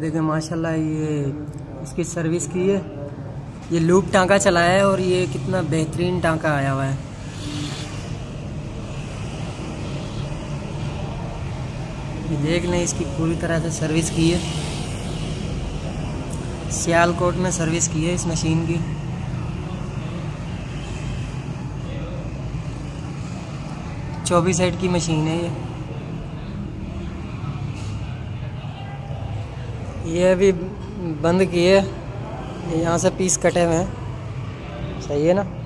देखिए माशाल्लाह ये इसकी सर्विस की है, ये लूप टांका चलाया है और ये कितना बेहतरीन टांका आया हुआ है। ये देख लें, इसकी पूरी तरह से सर्विस की है, सियालकोट में सर्विस की है इस मशीन की। चौबीस साइड की मशीन है ये अभी बंद की है, यहाँ से पीस कटे हुए हैं, सही है ना।